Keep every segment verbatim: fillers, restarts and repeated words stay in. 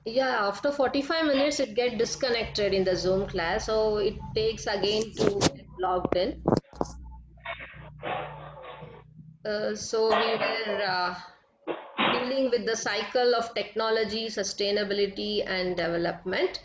Yeah, after forty-five minutes it get disconnected in the Zoom class, so it takes again to get logged in. Uh, so we were uh, dealing with the cycle of technology, sustainability, and development.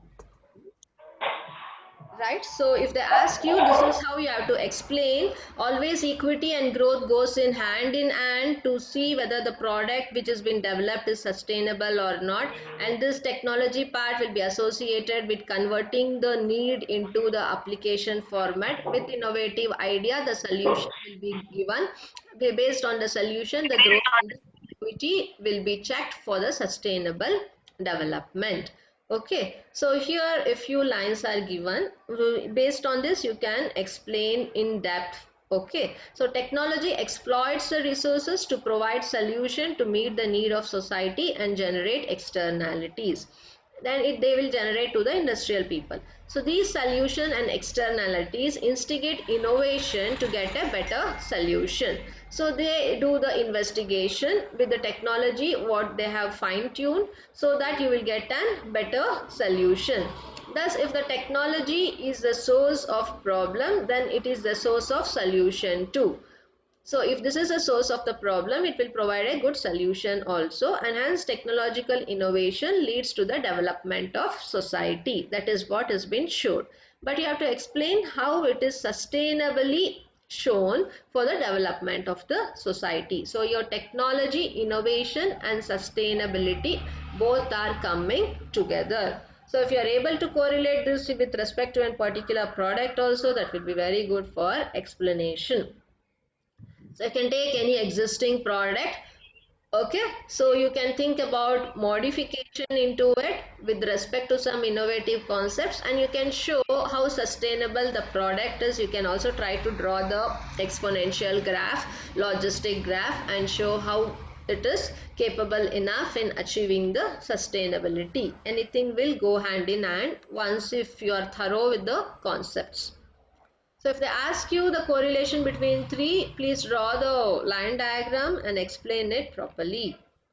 Right, so if they ask you, this is how you have to explain. Always equity and growth goes in hand in hand to see whether the product which has been developed is sustainable or not, and this technology part will be associated with converting the need into the application format. With innovative idea, the solution will be given. Based on the solution, the growth and the equity will be checked for the sustainable development. Okay, so here a few lines are given. Based on this, you can explain in depth. Okay, so technology exploits the resources to provide solution to meet the need of society and generate externalities. Then it, they will generate to the industrial people. So these solution and externalities instigate innovation to get a better solution. So they do the investigation with the technology what they have fine tuned, so that you will get a better solution. Thus, if the technology is the source of problem, then it is the source of solution too. So if this is a source of the problem, it will provide a good solution also, and hence technological innovation leads to the development of society. That is what has been shown. But you have to explain how it is sustainably shown for the development of the society. So your technology, innovation and sustainability both are coming together. So if you are able to correlate this with respect to a particular product also, that will be very good for explanation. So you can take any existing product. Okay, so you can think about modification into it with respect to some innovative concepts, and you can show how sustainable the product is. You can also try to draw the exponential graph, logistic graph, and show how it is capable enough in achieving the sustainability. Anything will go hand in hand once if you are thorough with the concepts. So if they ask you the correlation between three, please draw the line diagram and explain it properly.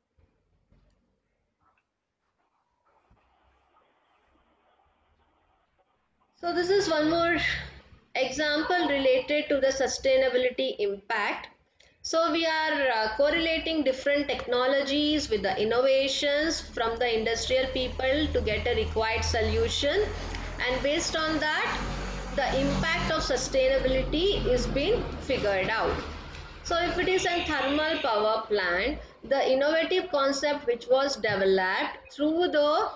So this is one more example related to the sustainability impact. So we are uh, correlating different technologies with the innovations from the industrial people to get a required solution, and based on that the impact of sustainability is being figured out. So if it is a thermal power plant, the innovative concept which was developed through the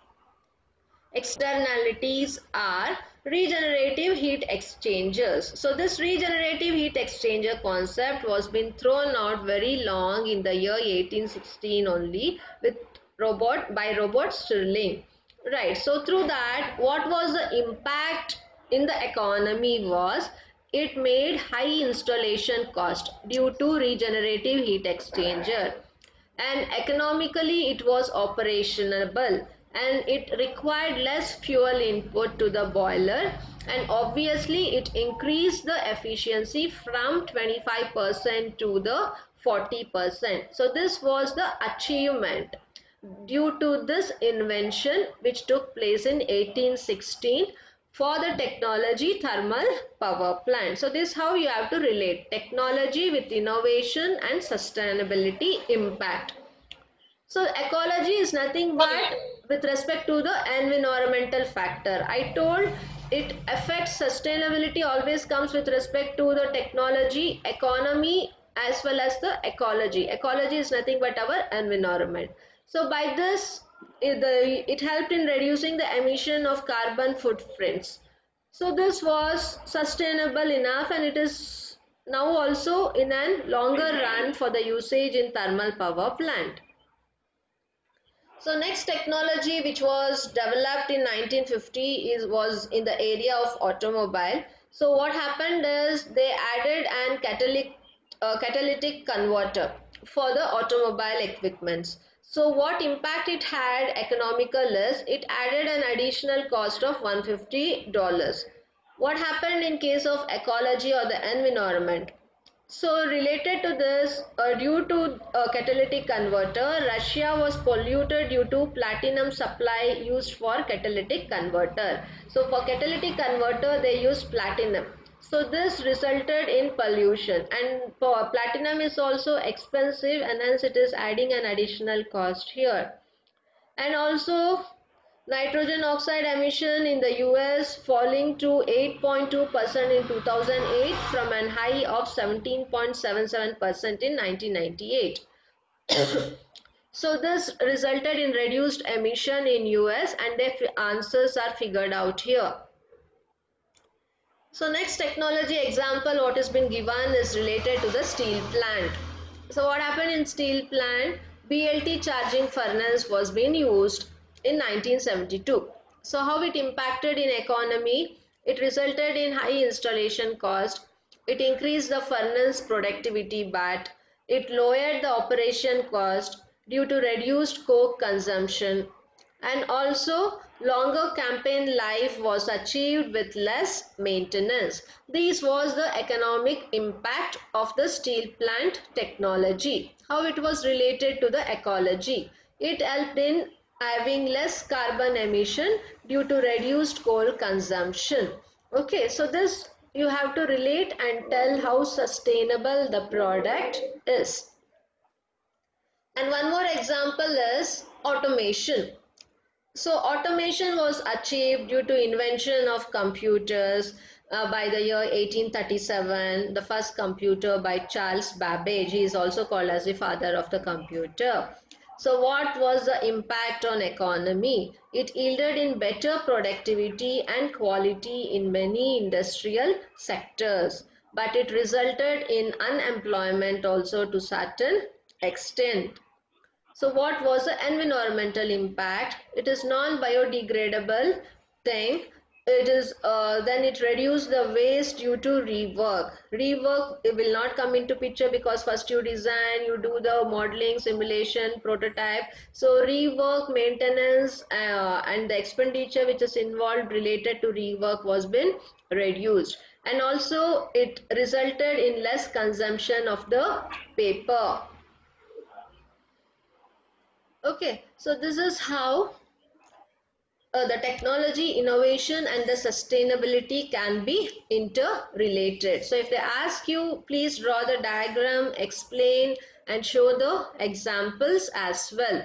externalities are regenerative heat exchangers. So this regenerative heat exchanger concept was been thrown out very long in the year eighteen sixteen only with robot by Robert Stirling. Right. So through that, what was the impact in the economy was it made high installation cost due to regenerative heat exchanger, and economically it was operationable, and it required less fuel input to the boiler, and obviously it increased the efficiency from twenty-five percent to the forty percent. So this was the achievement due to this invention which took place in eighteen sixteen for the technology thermal power plant. So this is how you have to relate technology with innovation and sustainability impact. So ecology is nothing but with respect to the environmental factor. I told it affects sustainability always comes with respect to the technology, economy as well as the ecology. Ecology is nothing but our environment. So by this it, the, it helped in reducing the emission of carbon footprints. So this was sustainable enough, and it is now also in a longer run for the usage in thermal power plant. So next technology which was developed in nineteen fifty is was in the area of automobile. So what happened is they added an catalytic uh, catalytic converter for the automobile equipments. So what impact it had economical is it added an additional cost of one hundred fifty dollars. What happened in case of ecology or the environment? So related to this, uh, due to a catalytic converter, Russia was polluted due to platinum supply used for catalytic converter. So for catalytic converter, they used platinum. So this resulted in pollution, and for platinum is also expensive, and hence it is adding an additional cost here. And also nitrogen oxide emission in the U S falling to eight point two percent in two thousand eight from an high of seventeen point seven seven percent in nineteen ninety-eight. So this resulted in reduced emission in U S, and their answers are figured out here. So next technology example what has been given is related to the steel plant. So what happened in steel plant? B L T charging furnace was being used in nineteen seventy-two. So how it impacted in economy? It resulted in high installation cost. It increased the furnace productivity, but it lowered the operation cost due to reduced coke consumption, and also longer campaign life was achieved with less maintenance. This was the economic impact of the steel plant technology. How it was related to the ecology? It helped in having less carbon emission due to reduced coal consumption. Okay, so this you have to relate and tell how sustainable the product is. And one more example is automation. So automation was achieved due to invention of computers uh, by the year eighteen thirty-seven. The first computer by Charles Babbage. He is also called as the father of the computer. So what was the impact on economy? It yielded in better productivity and quality in many industrial sectors, but it resulted in unemployment also to certain extent. So what was the environmental impact? It is non-biodegradable thing. It is uh, then it reduced the waste due to rework. Rework it will not come into picture because first you design, you do the modeling, simulation, prototype. So rework, maintenance, uh, and the expenditure which is involved related to rework was been reduced, and also it resulted in less consumption of the paper. Okay, so this is how uh, the technology, innovation, and the sustainability can be interrelated. So if they ask you, please draw the diagram, explain, and show the examples as well.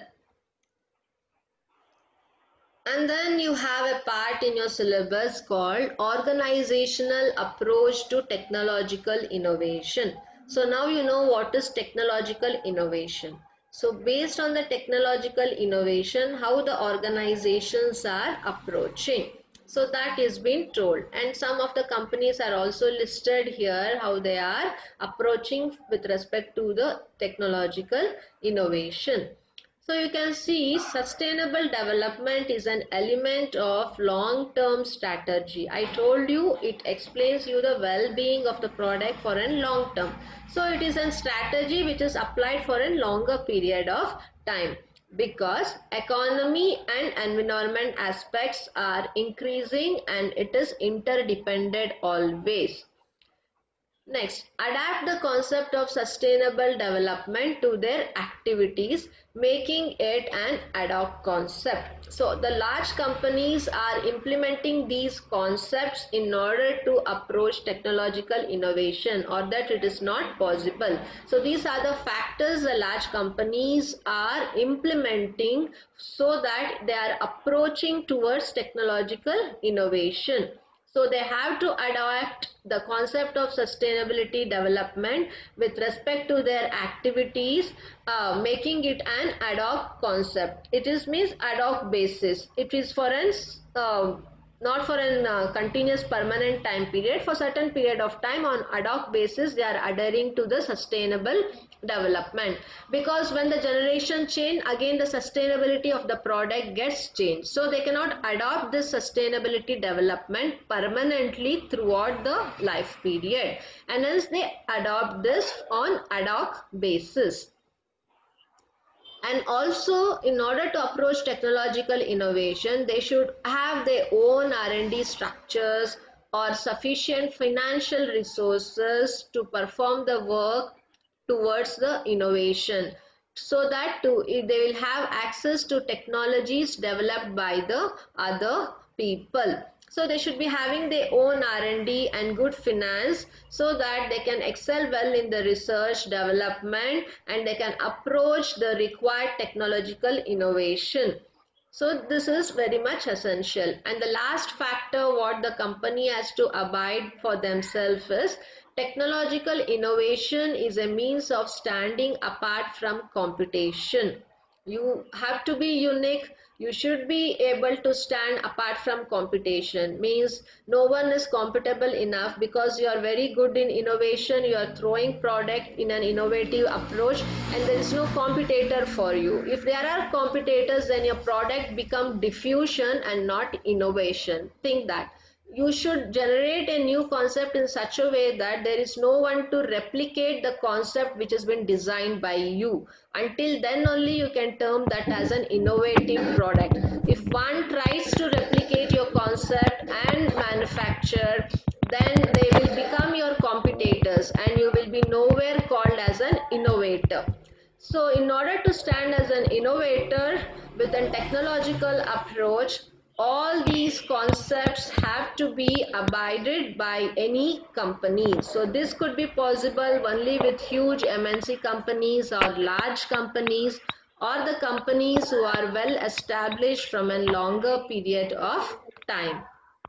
And then you have a part in your syllabus called organizational approach to technological innovation. So now you know what is technological innovation. So based on the technological innovation, how the organizations are approaching. So that is being told, and some of the companies are also listed here how they are approaching with respect to the technological innovation. So you can see sustainable development is an element of long-term strategy. I told you it explains you the well-being of the product for a long term. So it is a strategy which is applied for a longer period of time, because economy and environment aspects are increasing and it is interdependent always. Next, adapt the concept of sustainable development to their activities, making it an ad hoc concept. So the large companies are implementing these concepts in order to approach technological innovation, or that it is not possible. So these are the factors the large companies are implementing so that they are approaching towards technological innovation. So they have to adapt the concept of sustainability development with respect to their activities, uh, making it an ad hoc concept. It is means ad hoc basis. It is for an uh, not for an uh, continuous permanent time period. For certain period of time on ad hoc basis they are adhering to the sustainable development, because when the generation change again the sustainability of the product gets changed, so they cannot adopt this sustainability development permanently throughout the life period, and hence they adopt this on ad hoc basis. And also in order to approach technological innovation they should have their own R and D structures or sufficient financial resources to perform the work towards the innovation, so that to, they will have access to technologies developed by the other people. So they should be having their own R and D and good finance, so that they can excel well in the research development and they can approach the required technological innovation. So this is very much essential. And the last factor what the company has to abide for themselves is technological innovation is a means of standing apart from competition. You have to be unique. You should be able to stand apart from competition. Means no one is compatible enough because you are very good in innovation. You are throwing product in an innovative approach, and there is no competitor for you. If there are competitors, then your product become diffusion and not innovation. Think that you should generate a new concept in such a way that there is no one to replicate the concept which has been designed by you. Until then only you can term that as an innovative product. If one tries to replicate your concept and manufacture, then they will become your competitors and you will be nowhere called as an innovator. So in order to stand as an innovator with a technological approach, all these concepts have to be abided by any company. So this could be possible only with huge M N C companies or large companies, or the companies who are well established from a longer period of time.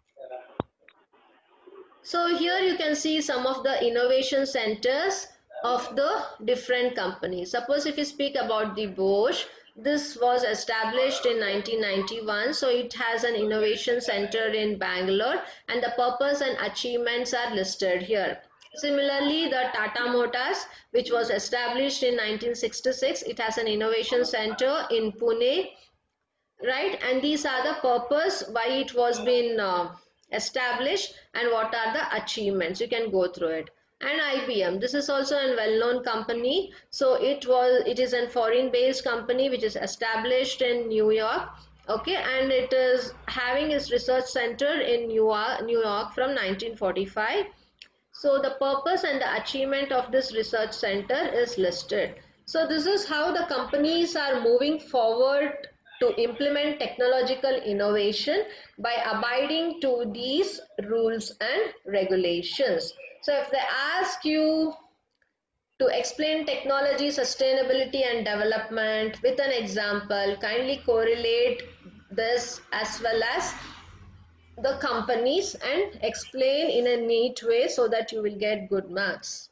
So here you can see some of the innovation centers of the different companies. Suppose if you speak about the Bosch, this was established in nineteen ninety-one. So it has an innovation center in Bangalore and the purpose and achievements are listed here. Similarly, the Tata Motors, which was established in nineteen sixty-six, it has an innovation center in Pune, right? And these are the purpose why it was been uh, established and what are the achievements. You can go through it. And I B M, this is also a well-known company. So it was it is a foreign based company which is established in New York, okay, and it is having its research center in New York, New York from nineteen forty-five. So the purpose and the achievement of this research center is listed. So this is how the companies are moving forward to implement technological innovation by abiding to these rules and regulations. So if they ask you to explain technology, sustainability and development with an example, kindly correlate this as well as the companies and explain in a neat way so that you will get good marks.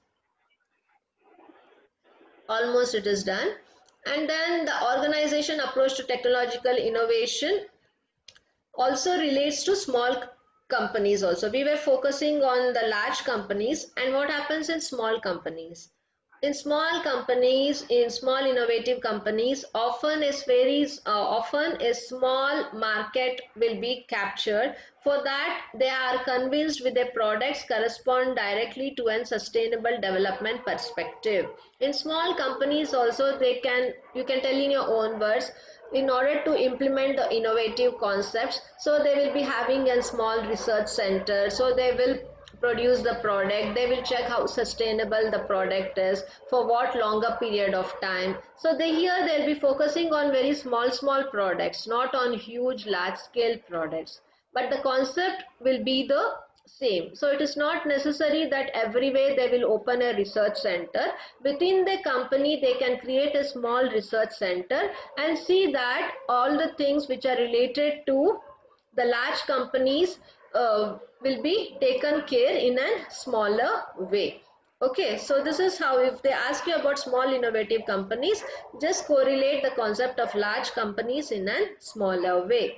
Almost it is done. And then the organization approach to technological innovation also relates to small companies also. We were focusing on the large companies, and what happens in small companies. In small companies, in small innovative companies, often is very uh, often a small market will be captured. For that, they are convinced with their products correspond directly to a sustainable development perspective. In small companies also, they can you can tell in your own words, in order to implement the innovative concepts, so they will be having a small research center, so they will produce the product, they will check how sustainable the product is, for what longer period of time. So they here they'll be focusing on very small small products, not on huge large scale products, but the concept will be the same. So it is not necessary that everywhere they will open a research center. Within the company they can create a small research center and see that all the things which are related to the large companies uh, will be taken care in a smaller way. Okay, so this is how, if they ask you about small innovative companies, just correlate the concept of large companies in a smaller way.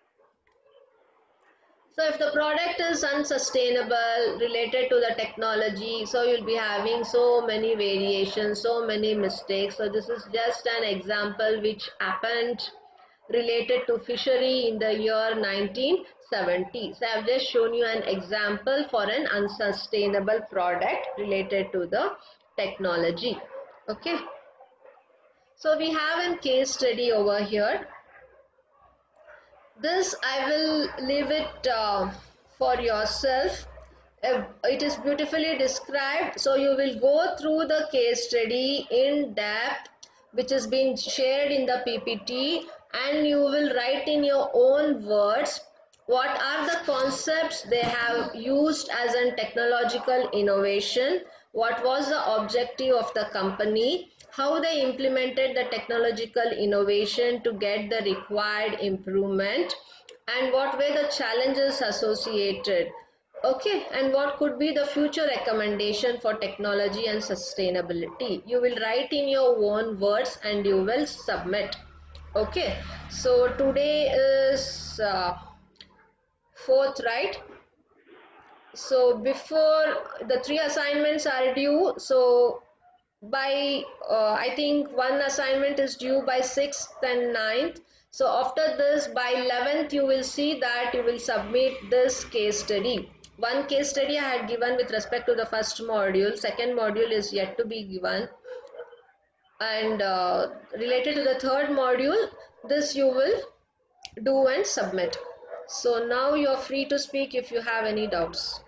So if the product is unsustainable related to the technology, so you'll be having so many variations, so many mistakes. So this is just an example which happened related to fishery in the year nineteen seventy. So I've just shown you an example for an unsustainable product related to the technology. Okay. So we have a case study over here. This I will leave it uh, for yourself. Uh, it is beautifully described, so you will go through the case study in depth, which has been shared in the P P T, and you will write in your own words what are the concepts they have used as a technological innovation, what was the objective of the company, how they implemented the technological innovation to get the required improvement, and what were the challenges associated. Okay, and what could be the future recommendation for technology and sustainability? You will write in your own words and you will submit. Okay, so today is uh, fourth, right? So before the three assignments are due, so by uh, I think one assignment is due by sixth and ninth. So after this, by eleventh, you will see that you will submit this case study. One case study I had given with respect to the first module. Second module is yet to be given. And uh, related to the third module, this you will do and submit. So now you're free to speak if you have any doubts.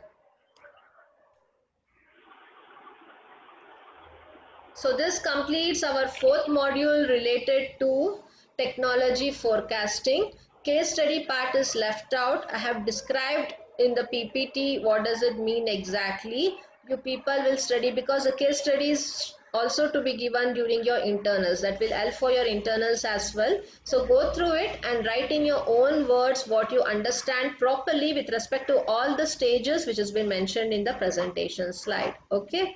So this completes our fourth module related to technology forecasting. Case study part is left out. I have described in the P P T what does it mean exactly. You people will study because the case studies also to be given during your internals. That will help for your internals as well. So go through it and write in your own words what you understand properly with respect to all the stages which has been mentioned in the presentation slide. Okay.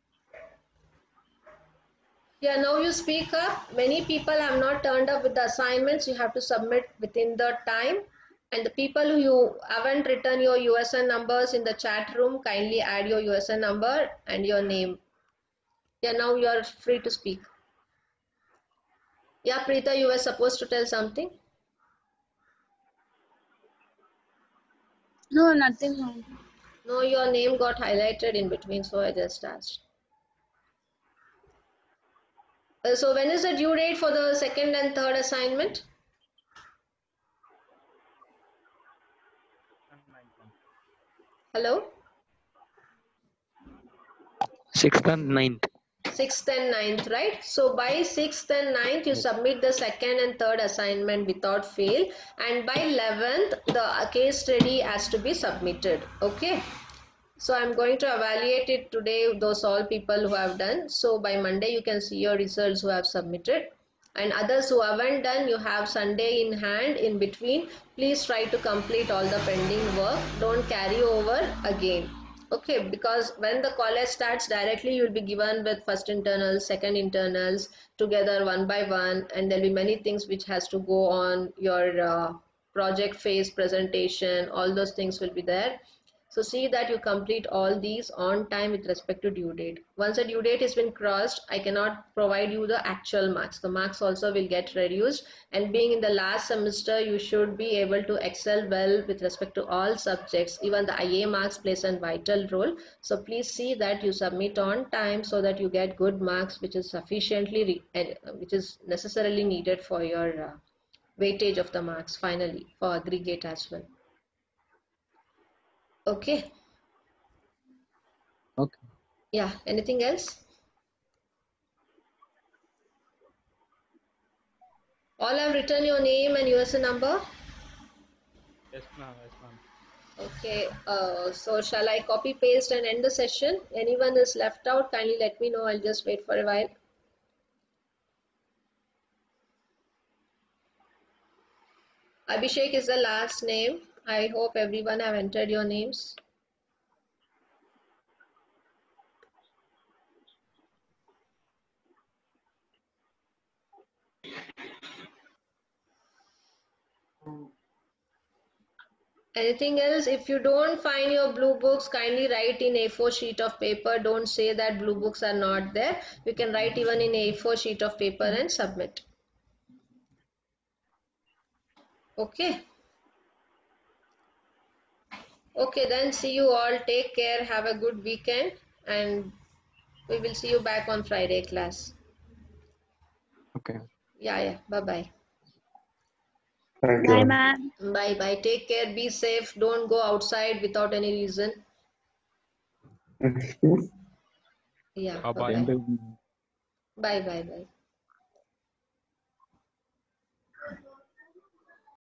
Yeah, now you speak up. Many people have not turned up with the assignments. You have to submit within the time. And the people who you haven't written your U S N numbers in the chat room, kindly add your U S N number and your name. Yeah, now you are free to speak. Yeah, Preeta, you were supposed to tell something. No, nothing, ma'am. No, your name got highlighted in between, so I just asked. Uh, so when is the due date for the second and third assignment? Hello? sixth and ninth. sixth and ninth, right? So by sixth and ninth, you Yes. submit the second and third assignment without fail. And by eleventh, the case study has to be submitted. Okay. So I'm going to evaluate it today, those all people who have done. So by Monday, you can see your results who have submitted. And others who haven't done, you have Sunday in hand in between. Please try to complete all the pending work. Don't carry over again. Okay, because when the college starts directly, you will be given with first internals, second internals together one by one, and there'll be many things which has to go on your uh, project phase presentation. All those things will be there. So see that you complete all these on time with respect to due date. Once the due date has been crossed, I cannot provide you the actual marks. The marks also will get reduced, and being in the last semester, you should be able to excel well with respect to all subjects. Even the I A marks plays a vital role. So please see that you submit on time so that you get good marks, which is sufficiently, which is necessarily needed for your uh, weightage of the marks finally for aggregate as well. Okay. Okay. Yeah, anything else? All have written your name and U S N number? Yes, ma'am. Yes, ma'am. Okay, uh, so shall I copy paste and end the session? Anyone is left out, kindly let me know. I'll just wait for a while. Abhishek is the last name. I hope everyone have entered your names. Anything else? If you don't find your blue books, kindly write in A four sheet of paper. Don't say that blue books are not there. You can write even in A four sheet of paper and submit. Okay. Okay, then see you all. Take care. Have a good weekend. And we will see you back on Friday class. Okay. Yeah, yeah. Bye bye. Thank Bye, you. ma'am. Bye bye. Take care. Be safe. Don't go outside without any reason. Yeah. Bye Bye bye. bye. Bye bye bye.